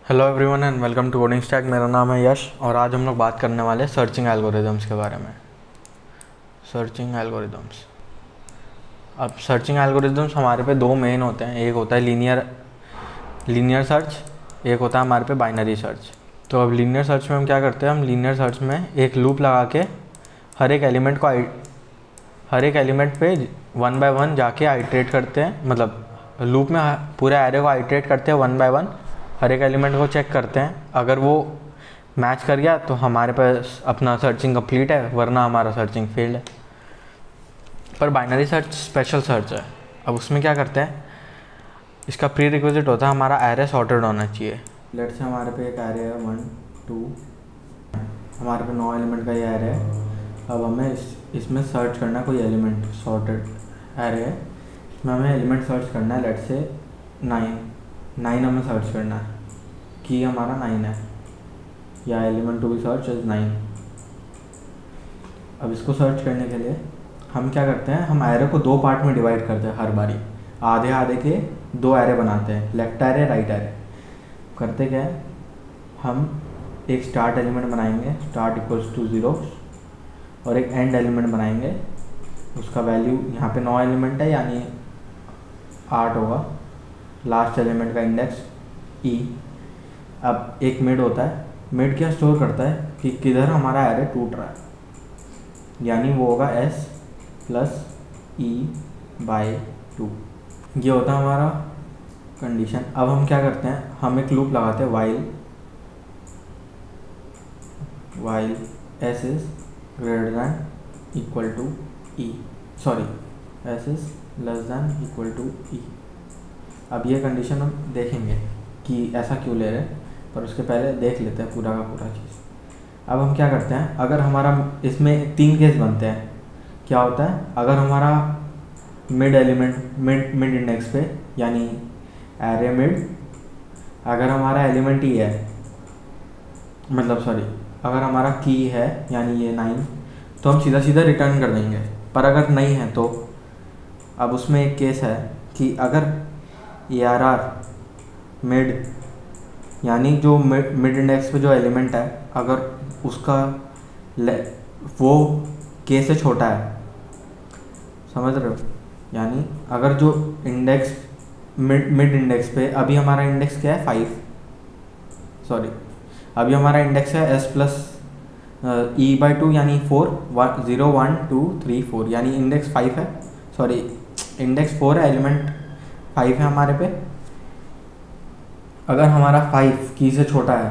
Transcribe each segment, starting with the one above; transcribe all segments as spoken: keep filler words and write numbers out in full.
Hello everyone and welcome to coding stack. मेरा नाम है यश और आज हम लोग बात करने वाले हैं सर्चिंग एल्गोरिदम्स के बारे में। सर्चिंग एल्गोरिदम्स अब सर्चिंग एल्गोरिदम्स हमारे पे दो मेन होते हैं। एक होता है लीनियर लीनियर सर्च, एक होता है हमारे पे बाइनरी सर्च। तो अब लीनियर सर्च में हम क्या करते हैं, हम लीनियर सर्च में एक लूप लगा के हर एक एलिमेंट को हर एक एलिमेंट पे वन बाय वन जाके आइट्रेट करते हैं। मतलब लूप में पूरे एरे को आइट्रेट करते हैं वन बाय वन, हर एक एलिमेंट को चेक करते हैं। अगर वो मैच कर गया तो हमारे पास अपना सर्चिंग कंप्लीट है, वरना हमारा सर्चिंग फेल्ड है। पर बाइनरी सर्च स्पेशल सर्च है। अब उसमें क्या करते हैं, इसका प्री रिक्विजिट होता है हमारा एरे सॉर्टेड होना चाहिए। लेट से हमारे पे एक एरे है वन टू, हमारे पे नौ एलिमेंट का ये एरे है। अब हमें इस इसमें सर्च करना है कोई एलिमेंट, सॉर्टेड एरे है, इसमें हमें एलिमेंट सर्च करना है। लेट से नाइन नाइन हमें सर्च करना है कि हमारा नाइन है, या element to be search is nine. अब इसको सर्च करने के लिए हम क्या करते हैं, हम एरे को दो पार्ट में डिवाइड करते हैं। हर बारी आधे आधे के दो एरे बनाते हैं, लेफ्ट एरे राइट एरे। करते क्या है, हम एक स्टार्ट एलिमेंट बनाएंगे, स्टार्ट इक्वल्स टू ज़ीरो, और एक एंड एलिमेंट बनाएंगे, उसका वैल्यू यहाँ पे नौ एलिमेंट है यानी आठ होगा, लास्ट एलिमेंट का इंडेक्स ई। अब एक मिड होता है, मिड क्या स्टोर करता है कि किधर हमारा एरे टूट रहा है, यानी वो होगा S plus E by two. ये होता है हमारा कंडीशन। अब हम क्या करते हैं, हम एक लूप लगाते हैं while while S is greater than equal to E, sorry S is less than equal to E. अब ये कंडीशन हम देखेंगे कि ऐसा क्यों ले रहे हैं, पर उसके पहले देख लेते हैं पूरा का पूरा चीज़। अब हम क्या करते हैं, अगर हमारा इसमें तीन केस बनते हैं। क्या होता है, अगर हमारा mid element mid mid index पे यानी एरे मिड, अगर हमारा एलिमेंट ही है, मतलब सॉरी अगर हमारा की है यानी ये नाइन, तो हम सीधा सीधा रिटर्न कर देंगे। पर अगर नहीं है तो अब उसमें एक केस है कि अगर ए आर आर मिड यानी जो मिड मिड इंडेक्स पे जो एलिमेंट है, अगर उसका वो के से छोटा है, समझ रहे हो, यानी अगर जो इंडेक्स मिड मिड इंडेक्स पे, अभी हमारा इंडेक्स क्या है फाइव, सॉरी अभी हमारा इंडेक्स है S plus E by two यानी four, one zero one two three four, यानी इंडेक्स फाइव है, सॉरी इंडेक्स फोर है, एलिमेंट फाइव है हमारे पे। अगर हमारा फाइव की से छोटा है,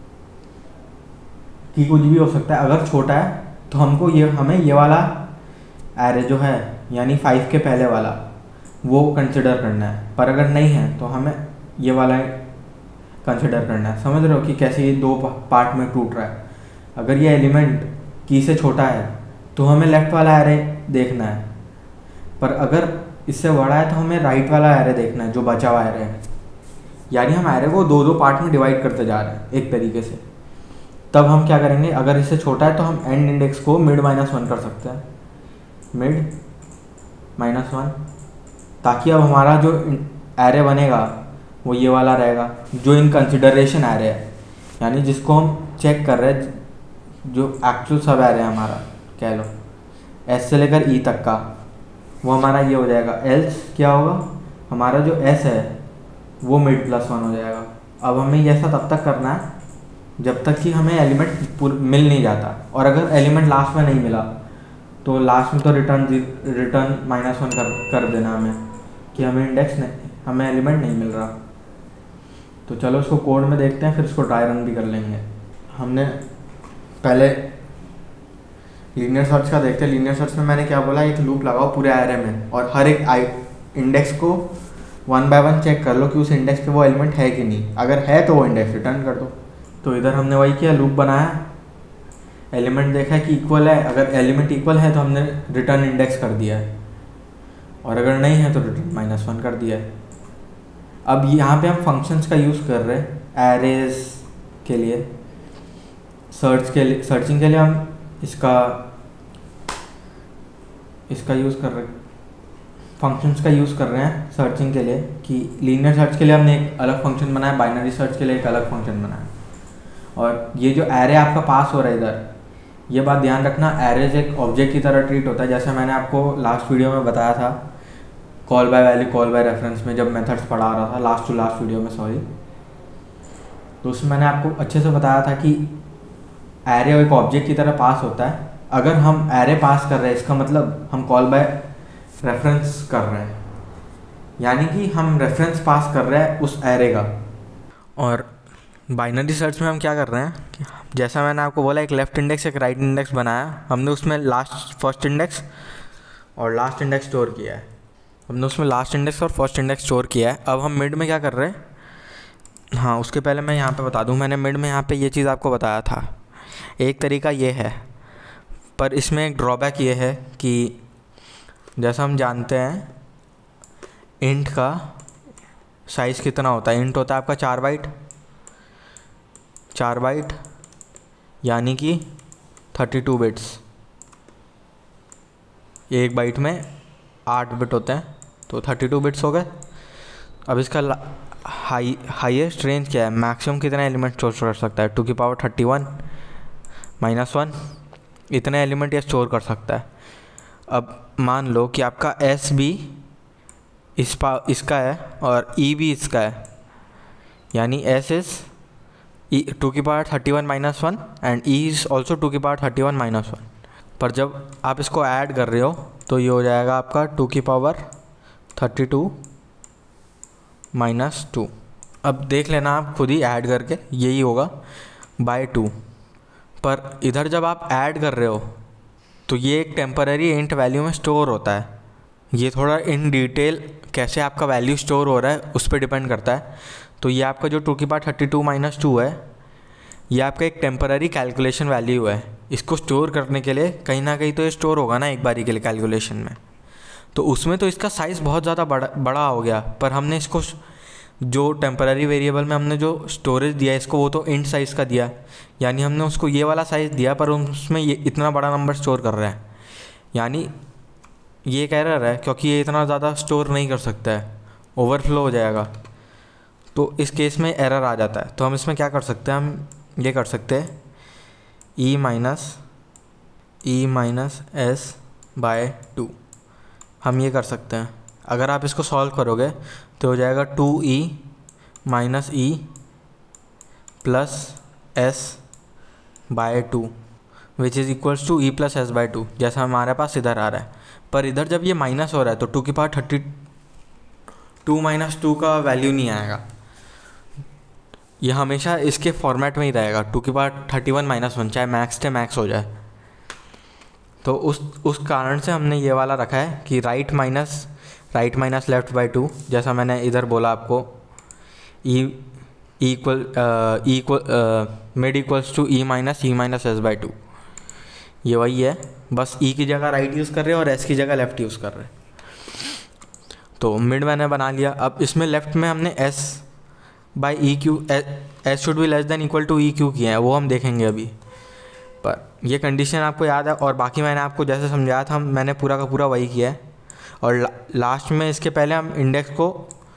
की कुछ भी हो सकता है, अगर छोटा है तो हमको ये हमें ये वाला एरे जो है यानी फाइव के पहले वाला वो कंसिडर करना है। पर अगर नहीं है तो हमें ये वाला कंसिडर करना है। समझ रहे हो कि कैसे ये दो पार्ट में टूट रहा है। अगर ये एलिमेंट की से छोटा है तो हमें लेफ्ट वाला एरे देखना है, पर अगर इससे बड़ा है तो हमें राइट वाला एरे देखना है जो बचा हुआ एरे है। यानी हम एरे को दो दो पार्ट में डिवाइड करते जा रहे हैं एक तरीके से। तब हम क्या करेंगे, अगर इससे छोटा है तो हम एंड इंडेक्स को मिड माइनस वन कर सकते हैं, मिड माइनस वन, ताकि अब हमारा जो एरे बनेगा वो ये वाला रहेगा जो इन कंसिडरेशन एरे है, यानी जिसको हम चेक कर रहे हैं, जो एक्चुअल सब एरे है हमारा, कह लो एस से लेकर ई तक का, वो हमारा ये हो जाएगा। एल्स क्या होगा, हमारा जो एस है वो मिड प्लस वन हो जाएगा। अब हमें ये ऐसा तब तक करना है जब तक कि हमें एलिमेंट मिल नहीं जाता, और अगर एलिमेंट लास्ट में नहीं मिला तो लास्ट में तो रिटर्न रिटर्न माइनस वन कर कर देना हमें कि हमें इंडेक्स नहीं, हमें एलिमेंट नहीं मिल रहा। तो चलो इसको कोड में देखते हैं, फिर इसको ट्राई रन भी कर लेंगे। हमने पहले लीनियर सर्च का देखते हैं। लीनियर सर्च में मैंने क्या बोला, एक लूप लगाओ पूरे एरे में और हर एक आई इंडेक्स को वन बाय वन चेक कर लो कि उस इंडेक्स पे वो एलिमेंट है कि नहीं। अगर है तो वो इंडेक्स रिटर्न कर दो। तो इधर हमने वही किया, लूप बनाया, एलिमेंट देखा कि इक्वल है, अगर एलिमेंट इक्वल है तो हमने रिटर्न इंडेक्स कर दिया है, और अगर नहीं है तो रिटर्न माइनस वन कर दिया है। अब यहाँ पे हम फंक्शंस का यूज़ कर रहे हैं एरेज के लिए, सर्च के लिए, सर्चिंग के लिए हम इसका इसका यूज़ कर रहे हैं फंक्शंस का यूज़ कर रहे हैं सर्चिंग के लिए, कि लीनियर सर्च के लिए हमने एक अलग फंक्शन बनाया, बाइनरी सर्च के लिए एक अलग फंक्शन बनाया। और ये जो एरे आपका पास हो रहा है इधर, ये बात ध्यान रखना, एरेज एक ऑब्जेक्ट की तरह ट्रीट होता है। जैसे मैंने आपको लास्ट वीडियो में बताया था call by value call by reference में, जब मेथड्स पढ़ा रहा था लास्ट टू लास्ट वीडियो में, सॉरी, तो उसमें मैंने आपको अच्छे से बताया था कि एरे एक ऑब्जेक्ट की तरह पास होता है। अगर हम एरे पास कर रहे हैं इसका मतलब हम कॉल बाय रेफरेंस कर रहे हैं, यानी कि हम रेफरेंस पास कर रहे हैं उस एरे का। और बाइनरी सर्च में हम क्या कर रहे हैं कि जैसा मैंने आपको बोला एक लेफ़्ट इंडेक्स एक राइट इंडेक्स बनाया हमने, उसमें लास्ट फर्स्ट इंडेक्स और लास्ट इंडेक्स स्टोर किया है। हमने उसमें लास्ट इंडेक्स और फर्स्ट इंडेक्स स्टोर किया है। अब हम मिड में क्या कर रहे हैं, हाँ उसके पहले मैं यहाँ पे बता दूँ, मैंने मिड में यहाँ पे ये चीज़ आपको बताया था। एक तरीका ये है, पर इसमें एक ड्रॉबैक ये है कि जैसा हम जानते हैं इंट का साइज़ कितना होता है। इंट होता है आपका चार बाइट चार बाइट यानी कि थर्टी टू बिट्स। एक बाइट में आठ बिट होते हैं तो थर्टी टू बिट्स हो गए। अब इसका हाई हाईएस्ट रेंज क्या है, मैक्सिमम कितने एलिमेंट स्टोर कर सकता है, टू की power thirty one minus one, इतने एलिमेंट ये स्टोर कर सकता है। अब मान लो कि आपका एस भी इस पा इसका है और ई भी इसका है, यानी एस इज़ ई टू की power thirty one minus one and E is also two की power thirty one minus one. पर जब आप इसको ऐड कर रहे हो तो ये हो जाएगा आपका टू की power thirty two minus two. अब देख लेना आप खुद ही ऐड करके, यही होगा बाय टू। पर इधर जब आप ऐड कर रहे हो तो ये एक टेम्पररी इंट वैल्यू में स्टोर होता है। ये थोड़ा इन डिटेल कैसे आपका वैल्यू स्टोर हो रहा है उस पर डिपेंड करता है। तो ये आपका जो टू की power thirty two minus two है, ये आपका एक टेम्पररी कैलकुलेशन वैल्यू है। इसको स्टोर करने के लिए कहीं ना कहीं तो ये स्टोर होगा ना एक बारी के लिए कैलकुलेशन में, तो उसमें तो इसका साइज़ बहुत ज़्यादा बड़ा बड़ा हो गया। पर हमने इसको जो टेम्पररी वेरिएबल में हमने जो स्टोरेज दिया इसको, वो तो इंट साइज़ का दिया, यानी हमने उसको ये वाला साइज़ दिया पर उसमें ये इतना बड़ा नंबर स्टोर कर रहा है, यानी ये एक एरर है क्योंकि ये इतना ज़्यादा स्टोर नहीं कर सकता है, ओवरफ्लो हो जाएगा। तो इस केस में एरर आ जाता है। तो हम इसमें क्या कर सकते हैं, हम ये कर सकते हैं E minus E minus S by two, हम ये कर सकते हैं। अगर आप इसको सॉल्व करोगे तो हो जाएगा two E minus E plus S by two which is equals to E plus S by two, जैसा हमारे पास इधर आ रहा है। पर इधर जब ये माइनस हो रहा है तो टू की power thirty two minus two का वैल्यू नहीं आएगा, ये हमेशा इसके फॉर्मेट में ही रहेगा, टू की power thirty one minus one, चाहे मैक्स से मैक्स हो जाए। तो उस उस कारण से हमने ये वाला रखा है कि right minus right minus left by two, जैसा मैंने इधर बोला आपको, E equal equal mid equals to E minus E minus S by two, ये वही है, बस ई की जगह राइट यूज़ कर रहे हैं और एस की जगह लेफ़्ट यूज़ कर रहे हैं। तो मिड मैंने बना लिया। अब इसमें लेफ़्ट में हमने S by E Q, S should be less than equal to E Q किया है, वो हम देखेंगे अभी। पर ये कंडीशन आपको याद है, और बाकी मैंने आपको जैसे समझाया था मैंने पूरा का पूरा वही किया है। और ला, लास्ट में इसके पहले हम इंडेक्स को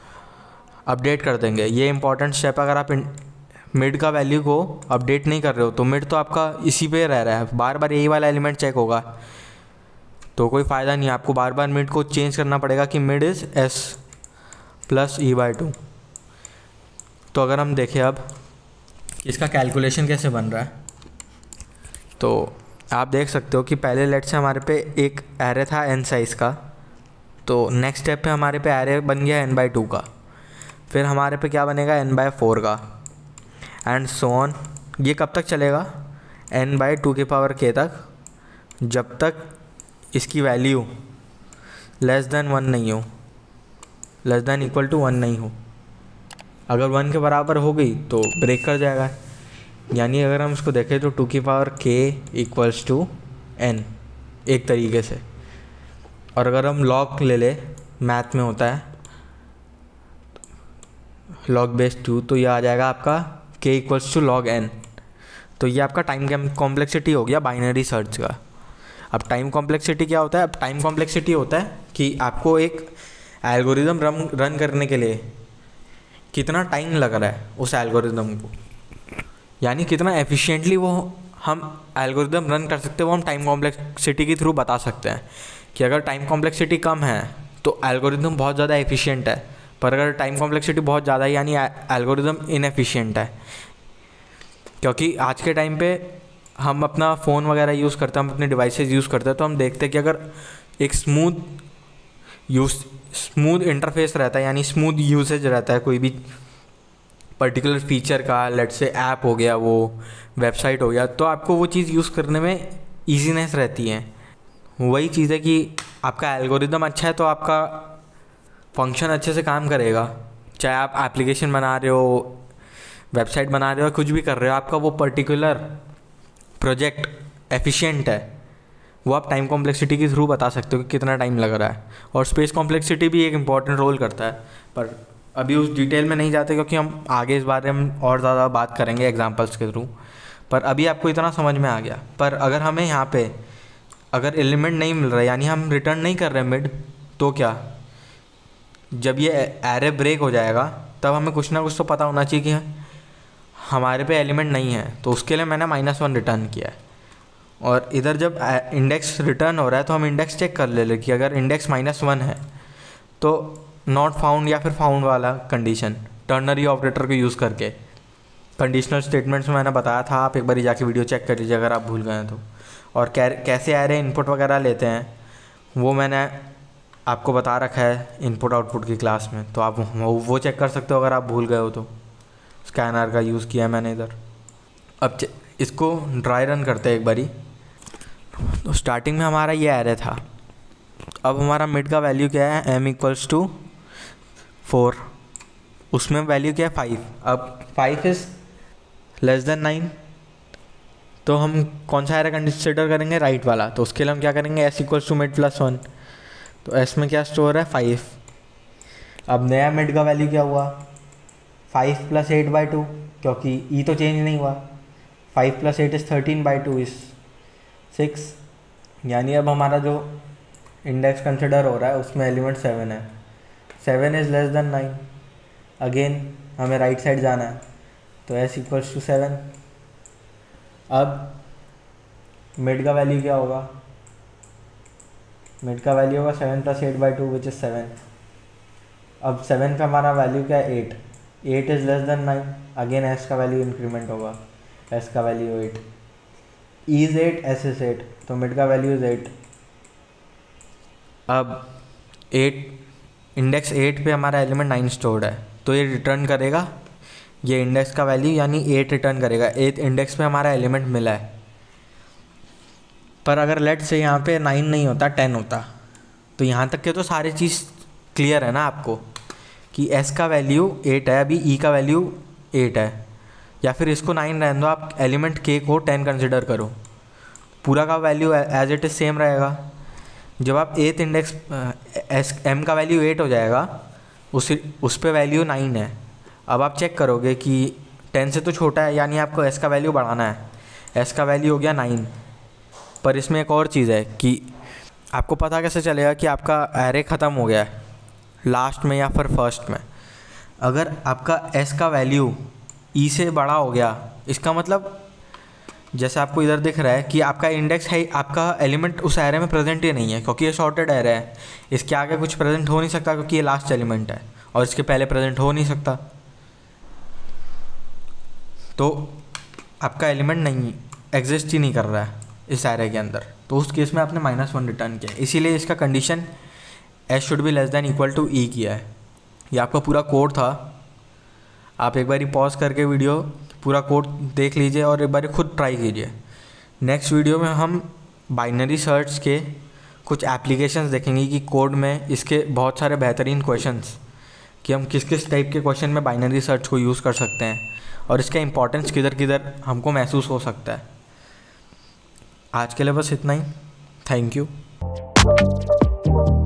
अपडेट कर देंगे, ये इंपॉर्टेंट स्टेप। अगर आप मिड का वैल्यू को अपडेट नहीं कर रहे हो तो मिड तो आपका इसी पे रह रहा है, बार बार यही वाला एलिमेंट चेक होगा, तो कोई फ़ायदा नहीं है, आपको बार बार मिड को चेंज करना पड़ेगा कि mid is S plus E by two. तो अगर हम देखें अब इसका कैलकुलेशन कैसे बन रहा है, तो आप देख सकते हो कि पहले लेट से हमारे पे एक एरे था एन साइज़ का, तो नेक्स्ट स्टेप पे हमारे पे एरे बन गया एन बाई टू का, फिर हमारे पे क्या बनेगा एन बाई फोर का, एंड सो ऑन। ये कब तक चलेगा, एन बाई टू की पावर के तक, जब तक इसकी वैल्यू लेस देन वन नहीं हो, less than equal to one नहीं हो। अगर वन के बराबर हो गई तो ब्रेक कर जाएगा, यानी अगर हम इसको देखें तो टू की पावर के इक्वल्स टू एन एक तरीके से। और अगर हम लॉग ले ले, मैथ में होता है लॉग बेस टू, तो ये आ जाएगा आपका के इक्वल्स टू लॉग एन। तो ये आपका टाइम कॉम्प्लेक्सिटी हो गया बाइनरी सर्च का। अब टाइम कॉम्प्लेक्सिटी क्या होता है? अब टाइम कॉम्प्लेक्सिटी होता है कि आपको एक एल्गोरिदम रन रन करने के लिए कितना टाइम लग रहा है उस एल्गोरिदम को, यानी कितना एफिशिएंटली वो हम एल्गोरिदम रन कर सकते हैं, वो हम टाइम कॉम्प्लेक्सिटी के थ्रू बता सकते हैं कि अगर टाइम कॉम्प्लेक्सिटी कम है तो एल्गोरिदम बहुत ज़्यादा एफिशिएंट है, पर अगर टाइम कॉम्प्लेक्सिटी बहुत ज़्यादा है यानी एल्गोरिदम इनएफिशिएंट है। क्योंकि आज के टाइम पे हम अपना फ़ोन वगैरह यूज़ करते हैं, हम अपने डिवाइसेस यूज़ करते हैं, तो हम देखते हैं कि अगर एक स्मूथ यूज स्मूथ इंटरफेस रहता है, यानी स्मूथ यूसेज रहता है कोई भी पर्टिकुलर फीचर का, लेट्स से ऐप हो गया, वो वेबसाइट हो गया, तो आपको वो चीज़ यूज़ करने में ईजीनेस रहती है। वही चीज़ है कि आपका एल्गोरिदम अच्छा है तो आपका फंक्शन अच्छे से काम करेगा, चाहे आप एप्लीकेशन बना रहे हो, वेबसाइट बना रहे हो, कुछ भी कर रहे हो, आपका वो पर्टिकुलर प्रोजेक्ट एफिशिएंट है, वो आप टाइम कॉम्प्लेक्सिटी के थ्रू बता सकते हो कि कितना टाइम लग रहा है। और स्पेस कॉम्प्लेक्सिटी भी एक इम्पॉर्टेंट रोल करता है, पर अभी उस डिटेल में नहीं जाते क्योंकि हम आगे इस बारे में और ज़्यादा बात करेंगे एग्जांपल्स के थ्रू। पर अभी आपको इतना समझ में आ गया। पर अगर हमें यहाँ पे अगर एलिमेंट नहीं मिल रहा है, यानी हम रिटर्न नहीं कर रहे मिड, तो क्या, जब ये एरे ब्रेक हो जाएगा तब हमें कुछ ना कुछ तो पता होना चाहिए कि हमारे पे एलिमेंट नहीं है, तो उसके लिए मैंने माइनस वन रिटर्न किया है। और इधर जब इंडेक्स रिटर्न हो रहा है तो हम इंडेक्स चेक कर ले ले कि अगर इंडेक्स माइनस वन है तो नॉट फाउंड या फिर फाउंड वाला कंडीशन टर्नरी ऑपरेटर को यूज़ करके, कंडीशनल स्टेटमेंट्स में मैंने बताया था, आप एक बार जाके वीडियो चेक कर लीजिए अगर आप भूल गए हैं तो। और कैसे एरे इनपुट वगैरह लेते हैं वो मैंने आपको बता रखा है इनपुट आउटपुट की क्लास में, तो आप वो चेक कर सकते हो अगर आप भूल गए हो तो। स्कैनर का यूज़ किया है मैंने इधर। अब इसको ड्राई रन करते हैं एक बारी। तो स्टार्टिंग में हमारा ये एरे था, अब हमारा मिड का वैल्यू क्या है, एम इक्वल्स टू फोर, उसमें वैल्यू क्या है फाइव। अब five is less than nine, तो हम कौन सा एरे कंसिडर करेंगे, राइट वाला। तो उसके लिए हम क्या करेंगे, S equals to mid plus one, तो एस में क्या स्टोर है, फाइव। अब नया मिड का वैल्यू क्या हुआ, five plus eight by two, क्योंकि ई तो चेंज नहीं हुआ। Five plus eight is thirteen by two is six, यानी अब हमारा जो इंडेक्स कंसिडर हो रहा है उसमें एलिमेंट सेवन है। Seven is less than nine, again हमें राइट साइड जाना है, तो एस इक्वल्स टू सेवन। अब मिड का वैल्यू क्या होगा, मिड का वैल्यू होगा seven plus eight by two which is seven. अब सेवन का हमारा वैल्यू क्या है, eight. Eight is less than nine, again S का वैल्यू इंक्रीमेंट होगा, एस का value eight. E is eight, S is eight, तो मिड का वैल्यू इज़ एट। अब एट इंडेक्स एट पे हमारा एलिमेंट नाइन स्टोर्ड है, तो ये रिटर्न करेगा ये इंडेक्स का वैल्यू यानी एट रिटर्न करेगा। एट इंडेक्स पे हमारा एलिमेंट मिला है, पर अगर लेट से यहाँ पे नाइन नहीं होता, टेन होता, तो यहाँ तक के तो सारी चीज़ क्लियर है ना आपको कि एस का वैल्यू एट है, अभी ई का वैल्यू एट है, या फिर इसको नाइन रहने दो, आप एलिमेंट के को टेन कंसिडर करो, पूरा का value as it is same रहेगा। जब आप एथ इंडेक्स एस एम का वैल्यू एट हो जाएगा, उस उस पे वैल्यू नाइन है। अब आप चेक करोगे कि टेन से तो छोटा है, यानी आपको एस का वैल्यू बढ़ाना है। एस का वैल्यू हो गया नाइन, पर इसमें एक और चीज़ है कि आपको पता कैसे चलेगा कि आपका एरे ख़त्म हो गया है लास्ट में या फिर फर्स्ट में। अगर आपका एस का वैल्यू ई से बड़ा हो गया, इसका मतलब जैसे आपको इधर दिख रहा है कि आपका इंडेक्स है, आपका एलिमेंट उस एरे में प्रेजेंट ही नहीं है, क्योंकि ये शॉर्टेड एरे है, इसके आगे कुछ प्रेजेंट हो नहीं सकता क्योंकि ये लास्ट एलिमेंट है और इसके पहले प्रेजेंट हो नहीं सकता, तो आपका एलिमेंट नहीं एग्जिस्ट ही नहीं कर रहा है इस एरे के अंदर। तो उस केस में आपने माइनस वन रिटर्न किया, इसीलिए इसका condition S should be less than equal to E किया है। ये आपका पूरा कोड था, आप एक बारी पॉज करके वीडियो पूरा कोड देख लीजिए और एक बार खुद ट्राई कीजिए। नेक्स्ट वीडियो में हम बाइनरी सर्च के कुछ एप्लीकेशंस देखेंगे कि कोड में इसके बहुत सारे बेहतरीन क्वेश्चंस, कि हम किस किस टाइप के क्वेश्चन में बाइनरी सर्च को यूज़ कर सकते हैं और इसका इंपॉर्टेंस किधर किधर हमको महसूस हो सकता है। आज के लिए बस इतना ही, थैंक यू।